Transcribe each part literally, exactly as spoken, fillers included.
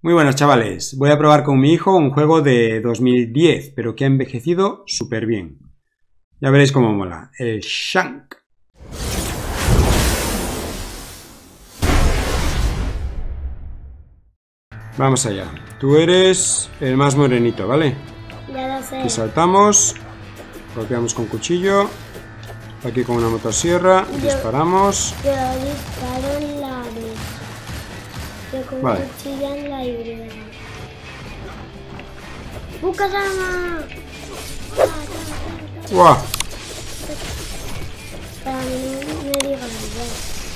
Muy buenas chavales, voy a probar con mi hijo un juego de dos mil diez, pero que ha envejecido súper bien. Ya veréis cómo mola, el Shank. Vamos allá, tú eres el más morenito, ¿vale? Ya lo sé. Aquí saltamos, golpeamos con cuchillo, aquí con una motosierra, Yo- disparamos. Yo disparo en la B. Yo con Vale. cuchilla en la Y. ¡Buscasama! ¡Guau! Para mí no me digan nada.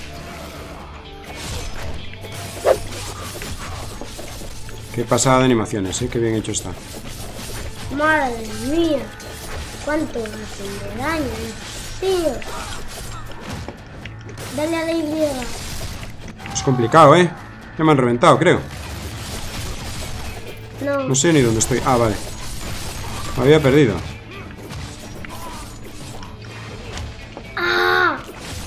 Qué pasada de animaciones, ¿eh? Qué bien hecho está. Madre mía, cuánto hacen de daño, tío. Dale a la Y. Es complicado, ¿eh? Ya me han reventado, creo. No, No sé ni dónde estoy. Ah, vale. Me había perdido. ¡ah!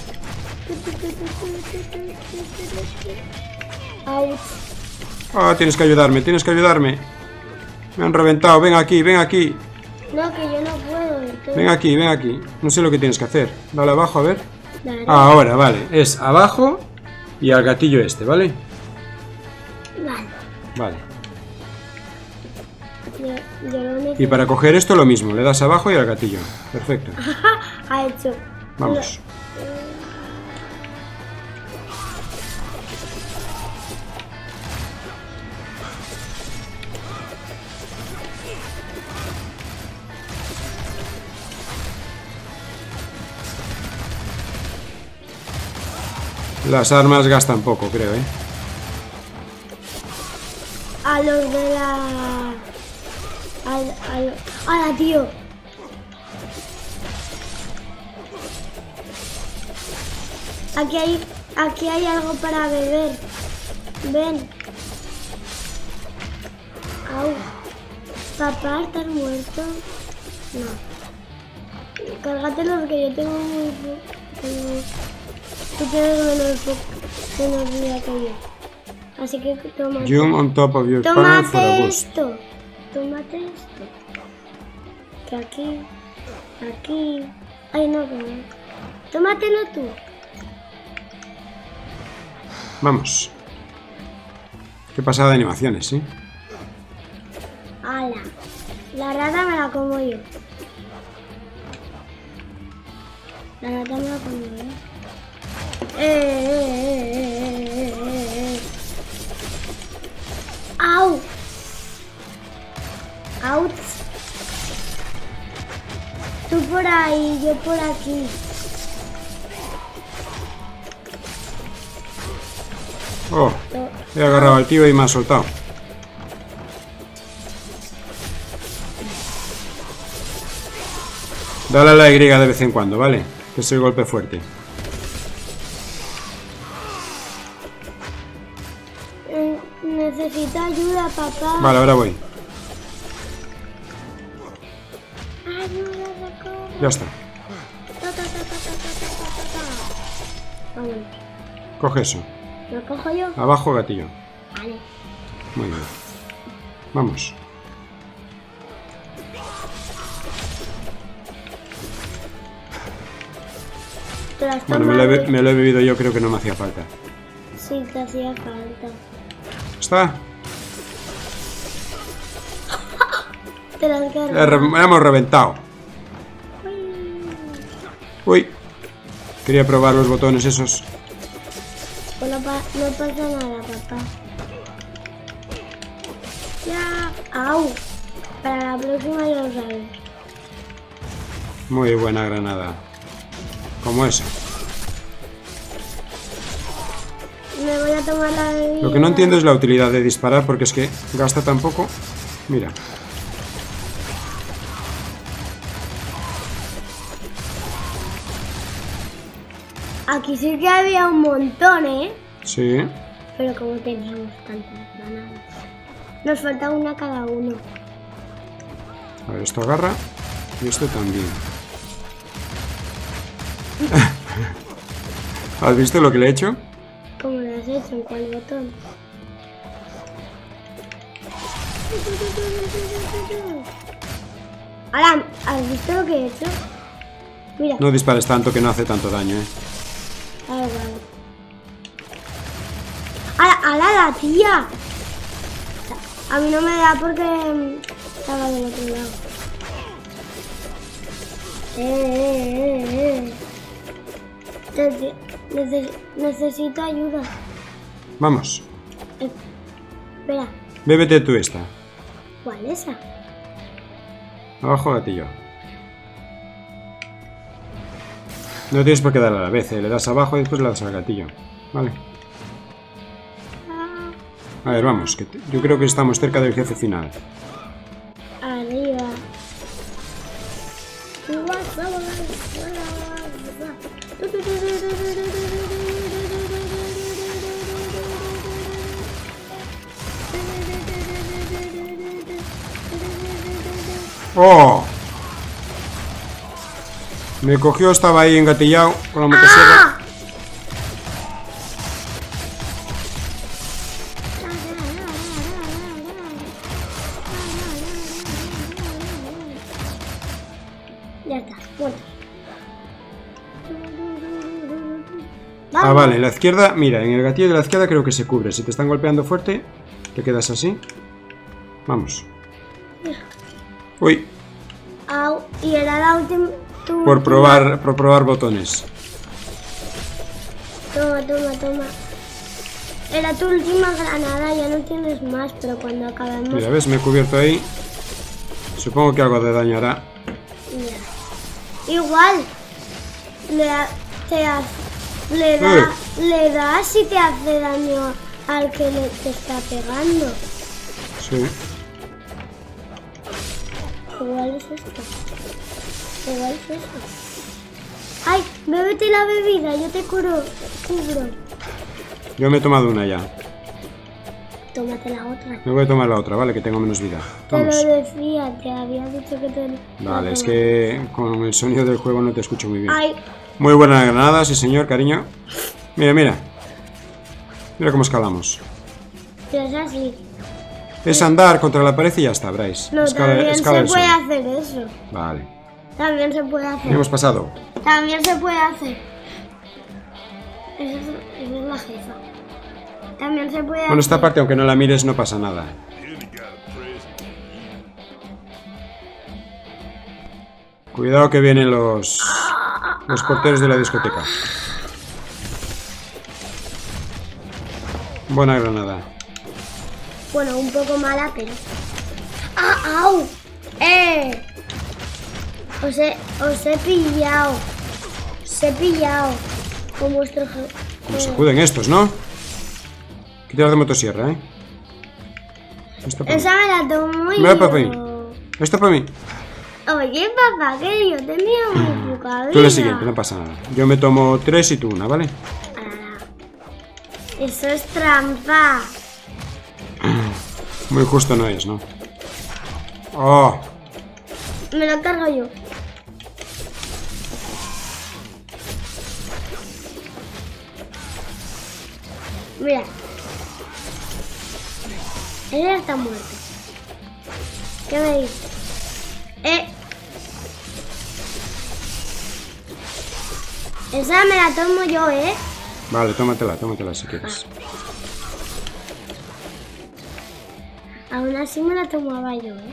Ouch. Ah, tienes que ayudarme, tienes que ayudarme. Me han reventado. Ven aquí, ven aquí. No, que yo no puedo. Tú... Ven aquí, ven aquí. No sé lo que tienes que hacer. Dale abajo, a ver. Dale. Ahora, vale. Es abajo y al gatillo este, ¿vale? Vale. Vale. Yo, yo lo necesito. Y para coger esto lo mismo. Le das abajo y al gatillo. Perfecto. Ha hecho. Vamos. Las armas gastan poco, creo, ¿eh? A los de la... Al, al... ¡Hala, tío! Aquí hay... Aquí hay algo para beber. Ven. Au. Papá, ¿estás muerto? No. Cárgatelo porque yo tengo muy... Tengo... Tú tienes menos, po- menos vida que yo. Así que toma. Jump on top of your partner for a Tómate boost. esto. Tómate esto. Que aquí. Aquí. Ay, no, que no. Tómatelo tú. Vamos. Qué pasada de animaciones, ¿sí? Ala. La rata me la como yo. La rata me la como yo. Eh, eh, eh, eh, eh, eh, eh. ¡Au! ¡Auch! Tú por ahí, yo por aquí. Oh, Yo- he agarrado al tío y me ha soltado. Dale a la Y de vez en cuando, ¿vale? Que es el golpe fuerte. Eh, Necesito ayuda, papá. Vale, ahora voy. Ayuda, socorro. Ya está. Ta, ta, ta, ta, ta, ta, ta, ta, ta. Vamos. Coge eso. ¿Lo cojo yo? Abajo, gatillo. Vale. Muy bien. Vamos. ¿Te las Bueno, me lo, he, tomas? be- me lo he bebido yo, creo que no me hacía falta. Sí, te hacía falta. ¿Está? Te las Ya cargas. re- ya hemos reventado. Uy. Quería probar los botones esos. Pues no, pa- no pasa nada, papá. Ya. ¡Au! Para la próxima ya lo sabes. Muy buena granada. Como esa. Me voy a tomar la bebida. Lo que no entiendo es la utilidad de disparar porque es que gasta tan poco. Mira. Aquí sí que había un montón, ¿eh? Sí. Pero como teníamos tantas bananas. Nos falta una cada uno. A ver, esto agarra. Y esto también. ¿Has visto lo que le he hecho? ¿Cómo lo has hecho? ¿En cuál botón? Ahora, ¿has visto lo que he hecho? Mira. No dispares tanto que no hace tanto daño, eh. Vale, vale. ¡Hala, hala, la tía! A mí no me da porque estaba del otro lado. Eh, eh, eh, eh. Neces necesito ayuda. Vamos. Eh, espera. Bébete tú esta. ¿Cuál es esa? Abajo, gatillo. No tienes por qué darle a la vez, ¿eh? Le das abajo y después le das al gatillo. Vale. A ver, vamos. Que yo creo que estamos cerca del jefe final. Arriba. ¡Oh! Me cogió, estaba ahí engatillado con la motosierra. ¡Ah! Ya está, muerto. Ah, vale, en la izquierda, mira, en el gatillo de la izquierda creo que se cubre. Si te están golpeando fuerte, te quedas así. Vamos. Uy. Au, y era la última. Por probar, por probar botones. Toma, toma, toma. Era tu última granada, ya no tienes más, pero cuando acabemos... Mira, ves, me he cubierto ahí. Supongo que algo de daño hará. Ya. Igual. Le, ha, te ha, le, da, le das y te hace daño al que le, te está pegando. Sí. Igual es esto. Igual es esto. Ay, bébete la bebida, yo te curo, cubro. Yo me he tomado una ya. Tómate la otra. Me voy a tomar la otra, vale, que tengo menos vida. Vamos. Te lo decía, te había dicho que te... Vale, es que con el sonido del juego no te escucho muy bien. Ay. Muy buena granada, sí señor, cariño. Mira, mira. Mira cómo escalamos. Pero es así. Es andar contra la pared y ya está, Bryce. No, Escala, también escala se puede suelo. hacer eso. Vale. También se puede hacer. Hemos pasado. También se puede hacer. Esa es, esa es la jefa. También se puede hacer. Bueno, esta parte, aunque no la mires, no pasa nada. Cuidado que vienen los... los porteros de la discoteca. Buena granada. Bueno, un poco mala, pero... ¡Ah, au! ¡Eh! Os he, os he pillado. Os he pillado. Con vuestro... Como se acuden estos, ¿no? Quitar de motosierra, ¿eh? Esto para Esa me la tomo y Mira, papi. yo... Esto para mí. Oye, papá, que yo tenía muy poca vida. Tú la siguiente, no pasa nada. Yo me tomo tres y tú una, ¿vale? Ah, eso es trampa. Muy justo no es, ¿no? ¡Oh! Me lo cargo yo. Mira. Él ya está muerto. ¿Qué me dices? Eh. Esa me la tomo yo, ¿eh? Vale, tómatela, tómatela si quieres. Aún así me la tomaba yo, ¿eh?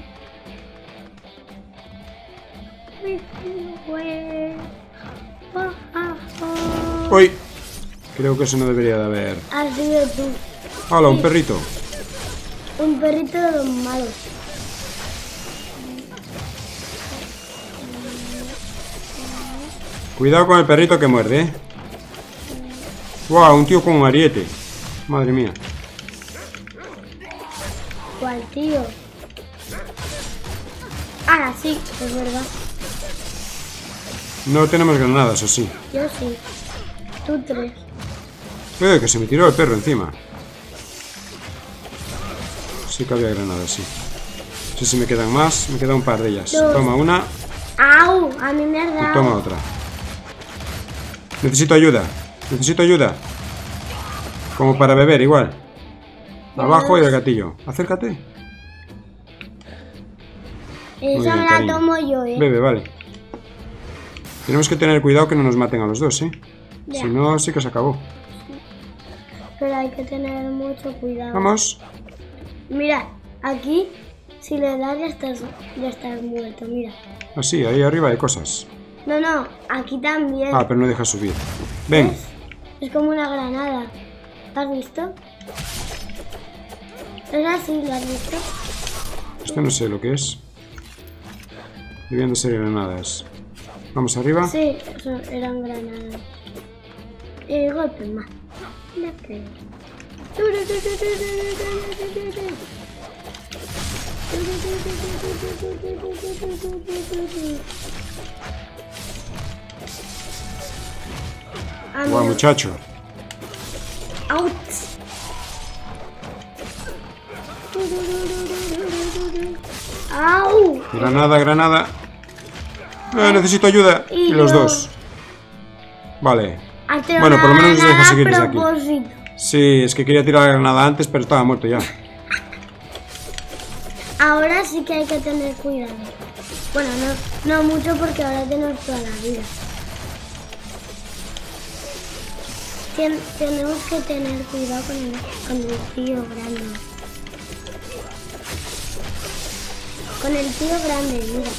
¡Uy! Creo que eso no debería de haber. Has sido tú. ¡Hala, un perrito! Un perrito de los malos. Cuidado con el perrito que muerde, ¿eh? ¡Wow! Un tío con un ariete. Madre mía. ¿Cuál tío? Ah, sí, es verdad. No tenemos granadas, ¿o sí? Yo sí. Tú tres. Eh, que se me tiró el perro encima. Sí que había granadas, sí. No sé si me quedan más. Me queda un par de ellas. Dos. Toma una ¡Au! A mí me has y dado. toma otra. Necesito ayuda. Necesito ayuda. Como para beber, igual. Abajo y el gatillo. Acércate. Esa me la tomo yo, eh. Bebe, vale. Tenemos que tener cuidado que no nos maten a los dos, eh. Ya. Si no, sí que se acabó. Pero hay que tener mucho cuidado. Vamos. Mira, aquí, si le das ya estás, ya estás muerto, mira. Ah, sí, ahí arriba hay cosas. No, no, aquí también. Ah, pero no deja subir. Ven. ¿Ves? Es como una granada. ¿Lo has visto? Es así, ¿lo has visto? Esto no sé lo que es. Debían de ser granadas. Vamos arriba. Sí, eso eran granadas. Y golpe más. Le pego. Guau, muchacho. Out. Au. Granada, granada. Eh, necesito ayuda. Y Y los yo. dos. Vale. Hazte Bueno, una por lo menos nos deja granada seguir a desde aquí. propósito. Sí, es que quería tirar la granada antes, pero estaba muerto ya. Ahora sí que hay que tener cuidado. Bueno, no, no mucho porque ahora tenemos toda la vida. Tien- tenemos que tener cuidado con el, con el tío grande. Con el tío grande, mira.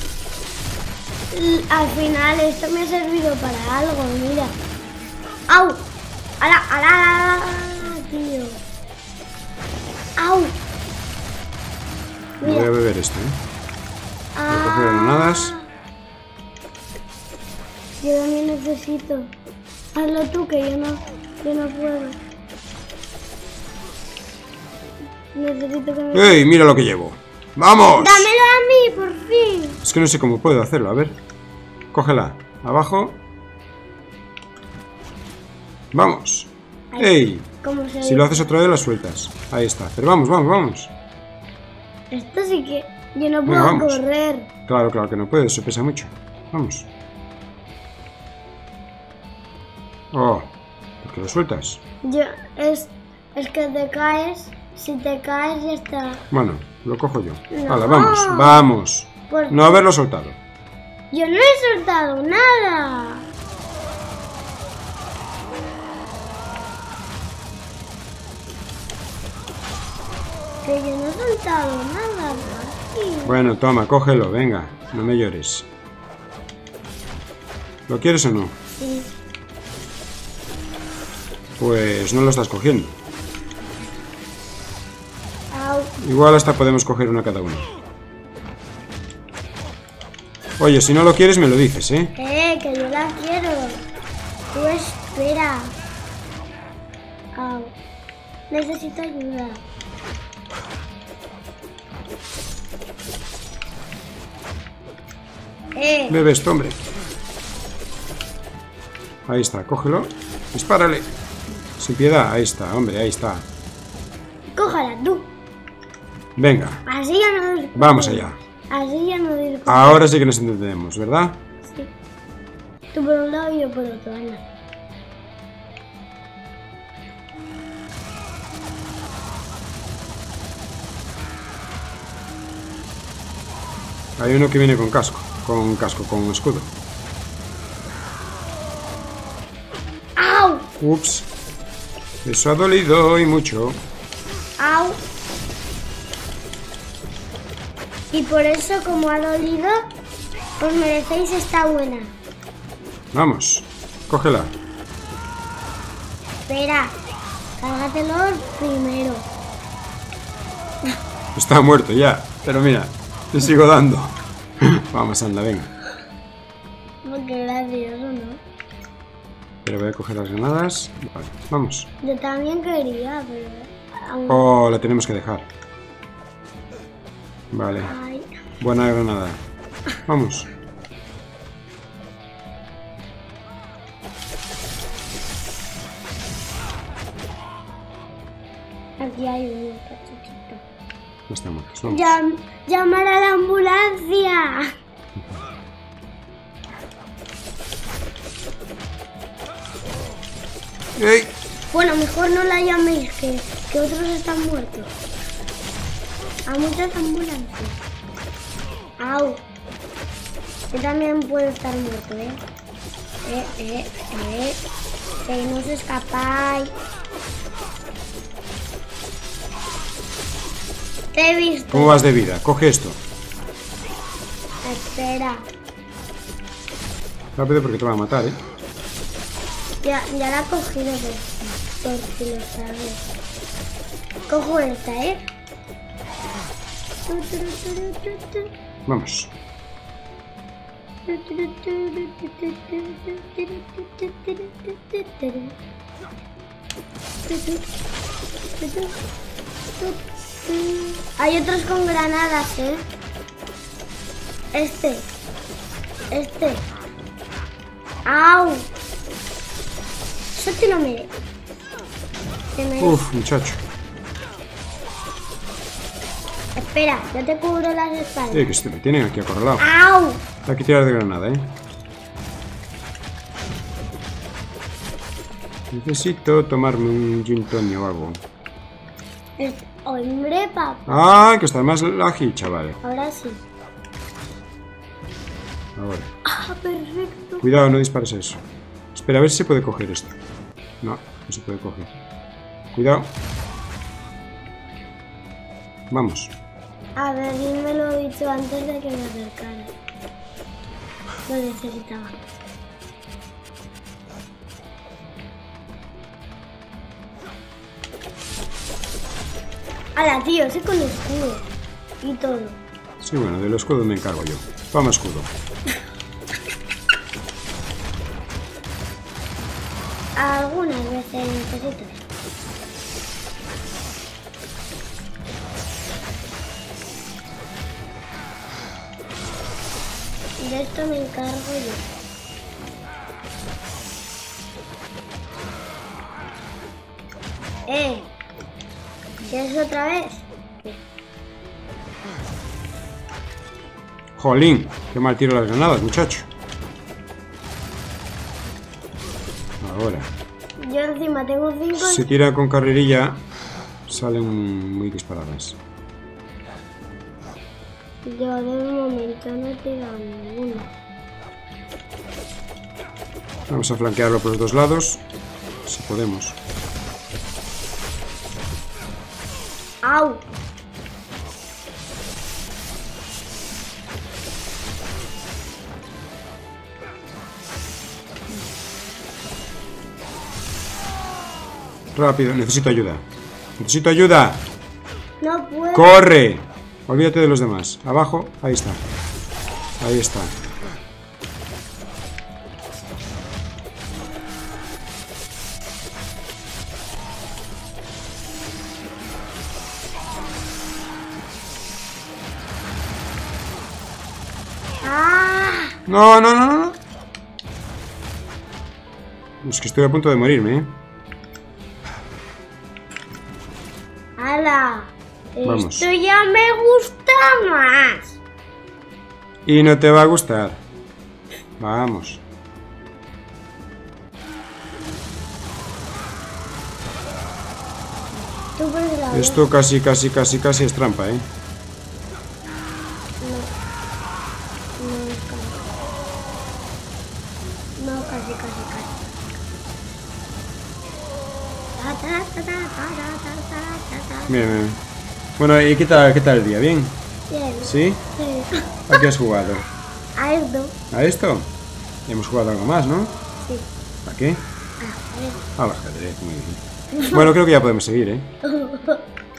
L- al final esto me ha servido para algo, mira. ¡Au! ¡Ala, ala, ala, tío! ¡Au! Me voy a beber esto, ¿eh? Voy a coger granadas. Yo también necesito. Hazlo tú, que yo no, yo no puedo. Necesito que me... ¡Ey! Mira lo que llevo. ¡Vamos! ¡Dámelo a mí, por fin! Es que no sé cómo puedo hacerlo. A ver. Cógela. Abajo. Vamos. Ay, ¡Ey! ¿Cómo se Si lo haces otra vez, la sueltas. Ahí está. Pero vamos, vamos, vamos. Esto sí que... Yo no Venga, puedo vamos. correr. Claro, claro que no puedes. Eso pesa mucho. Vamos. Oh. ¿Por qué lo sueltas? Yo... Es... Es que te caes... Si te caes ya está... Bueno, lo cojo yo. No. Hala, vamos, vamos. Pues No haberlo soltado. yo no he soltado nada. Que yo no he soltado nada. Martín. Bueno, toma, cógelo, venga. No me llores. ¿Lo quieres o no? Sí. Pues no lo estás cogiendo. Au. Igual hasta podemos coger una cada uno. Oye, si no lo quieres me lo dices, ¿eh? Eh, que yo la quiero. Tú espera. Au. Necesito ayuda. Eh. Bebe esto, hombre. Ahí está, cógelo. Dispárale. Sin piedad, ahí está, hombre, ahí está. Cójala tú. Venga, Así ya no discutimos. vamos allá. Así ya no discutimos. Ahora sí que nos entendemos, ¿verdad? Sí. Tú por un lado y yo por otro, anda. Hay uno que viene con casco. Con casco, con escudo. ¡Au! Ups. Eso ha dolido y mucho. ¡Au! Y por eso, como ha dolido, os merecéis esta buena. Vamos, cógela. Espera, cárgatelo primero. Está muerto ya. Pero mira, te sigo dando. Vamos, anda, venga. Porque gracioso, ¿no? Pero voy a coger las granadas. Vale, vamos. Yo también quería, pero... aún- Oh, la tenemos que dejar. Vale, Ay. buena granada. Vamos. Aquí hay uno, chiquito. Ya estamos. Vamos. Llam- ¡Llamar a la ambulancia! ¡Ey! Bueno, mejor no la llaméis, que, que otros están muertos. A muchas ambulancias. Au. Yo también puedo estar muerto, ¿eh? Eh, eh, eh. Que no os escapáis. Te he visto. ¿Cómo vas de vida? Coge esto. Espera. Rápido porque te va a matar, ¿eh? Ya, ya la he cogido por, por si lo sabes. Cojo esta, ¿eh? Vamos. Hay otros con granadas, ¿eh? Este. Este. ¡Au! Eso te lo merece. Uf, muchacho. Espera, yo te cubro las espaldas. Eh, que se me tienen aquí acorralado. ¡Au! Hay que tirar de granada, ¿eh? Necesito tomarme un gin tonic o algo. Es... Hombre, papá. Ah, que está más ágil, chaval. Ahora sí. Ahora. Ah, perfecto. Cuidado, no dispares eso. Espera, a ver si se puede coger esto. No, no se puede coger. Cuidado. Vamos. A ver, y me lo he dicho antes de que me acercara. Lo necesitaba. ¡Hala, tío! Sé con escudo. Y todo. Sí, bueno, del escudo me encargo yo. Toma escudo. Algunas veces necesito. De esto me encargo yo. ¡Eh! ¿Quieres otra vez? Jolín, qué mal tiro las granadas, muchacho. Ahora. Yo encima tengo cinco. Si tira con carrerilla, salen muy disparadas. Yo de momento no he tirado ninguno. Vamos a flanquearlo por los dos lados, si podemos. ¡Au! Rápido, necesito ayuda. Necesito ayuda. No puedo. ¡Corre! Olvídate de los demás. Abajo, ahí está. Ahí está. ¡Ah! No, no, no, no. Es que estoy a punto de morirme, ¿eh? ¡Hala! Vamos. Esto ya me gusta más. Y no te va a gustar. Vamos. Tú puedes la Esto casi, casi, casi, casi es trampa, ¿eh? No, no, casi, casi, casi. Ta, ta, ta, ta, ta, ta, ta, ta, ta. Bien, bien. Bueno, ¿y qué tal, qué tal el día? ¿Bien? Bien. ¿Sí? Sí. ¿A qué has jugado? A esto. ¿A esto? Hemos jugado algo más, ¿no? Sí. ¿A qué? A Al ajedrez, muy bien. Bueno, creo que ya podemos seguir, ¿eh? ver.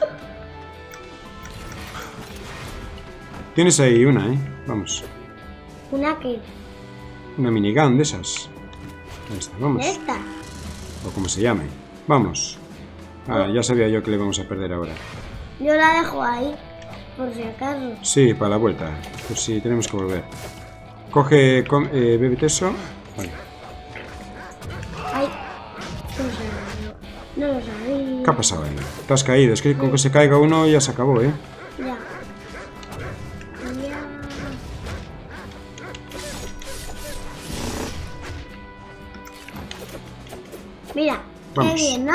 Tienes ahí una, ¿eh? Vamos. ¿Una qué? Una minigun de esas. Ahí está, vamos. ¿Esta? O como se llame. Vamos. Ah, ya sabía yo que le vamos a perder ahora. Yo la dejo ahí, por si acaso. Sí, para la vuelta. Pues sí, tenemos que volver. Coge, com, eh, bébete eso. Vale. Ay, no sé, no, no lo sabía. ¿Qué ha pasado ahí? Te has caído. Es que con que se caiga uno ya se acabó, ¿eh? Ya. Ya. Mira, Vamos. qué bien, ¿no?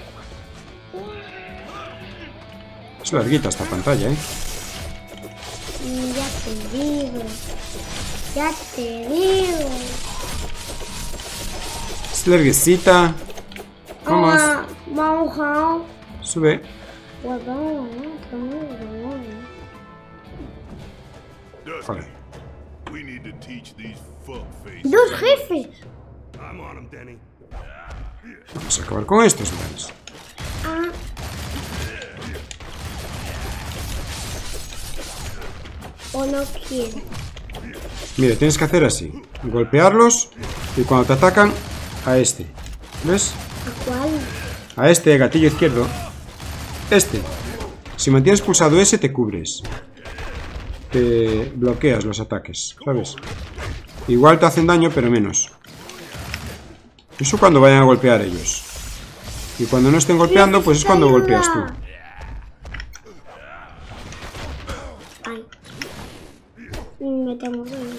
Es larguita esta pantalla, ¿eh? Ya te digo. Ya te digo. Es larguecita. Vamos. Vamos. Sube. Vale. Dos jefes. Vamos a acabar con estos, ¿ves? Ah. O no quiero. Mira, tienes que hacer así. Golpearlos y cuando te atacan, a este. ¿Ves? ¿A cuál? A este, gatillo izquierdo. Este. Si mantienes pulsado ese, te cubres. Te bloqueas los ataques, ¿sabes? Igual te hacen daño, pero menos. Eso cuando vayan a golpear ellos. Y cuando no estén golpeando, pues es cuando golpeas tú. Ay. Me tengo que ir.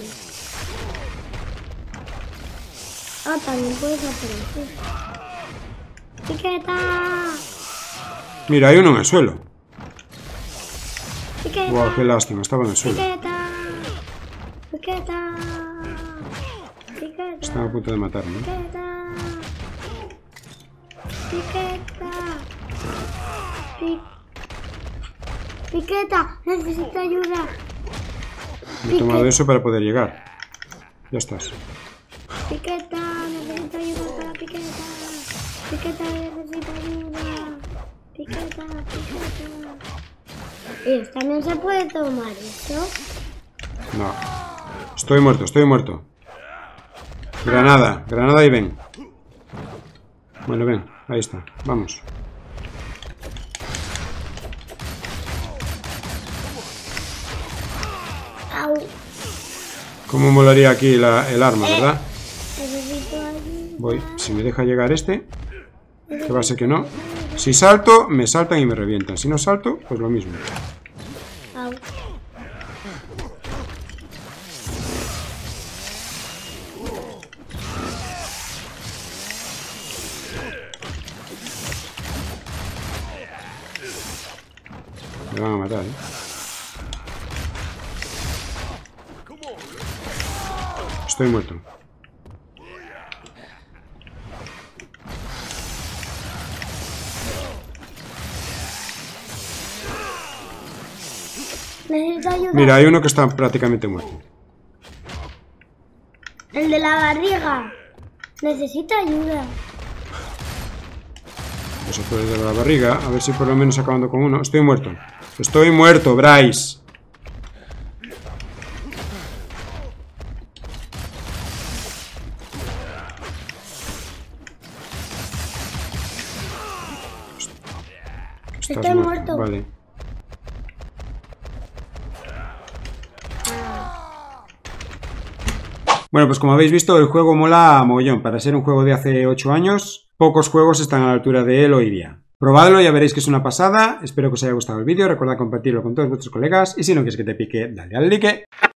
Ah, también puedes hacer así. ¡Piqueta! Mira, hay uno en el suelo. ¡Piqueta! Wow, qué lástima, estaba en el suelo. ¡Piqueta! ¡Piqueta! ¡Piqueta! Estaba a punto de matarme, ¿no? ¡Piqueta! ¡Piqueta! Pi... ¡Piqueta! ¡Necesito ayuda! Me he tomado eso para poder llegar. Ya estás. Piqueta, necesito ayuda para Piqueta. Piqueta, necesito ayuda. Piqueta, Piqueta. ¿Y también se puede tomar esto? No. Estoy muerto, estoy muerto. Granada, granada y ven. Bueno, ven, ahí está. Vamos. Au. ¿Cómo molaría aquí la, el arma, verdad? Necesito ayuda. Voy, si me deja llegar este, que va a ser que no. Si salto, me saltan y me revientan. Si no salto, pues lo mismo. Au. Me van a matar, ¿eh? Estoy muerto. Necesito ayuda. Mira, hay uno que está prácticamente muerto. El de la barriga. Necesito ayuda. Eso fue el de la barriga. A ver si por lo menos acabando con uno. Estoy muerto. Estoy muerto, Bryce. Estás Estoy muerto. Vale. Bueno, pues como habéis visto, el juego mola mogollón. Para ser un juego de hace ocho años, pocos juegos están a la altura de él hoy día. Probadlo, ya veréis que es una pasada. Espero que os haya gustado el vídeo. Recordad compartirlo con todos vuestros colegas. Y si no quieres que te pique, dale al like.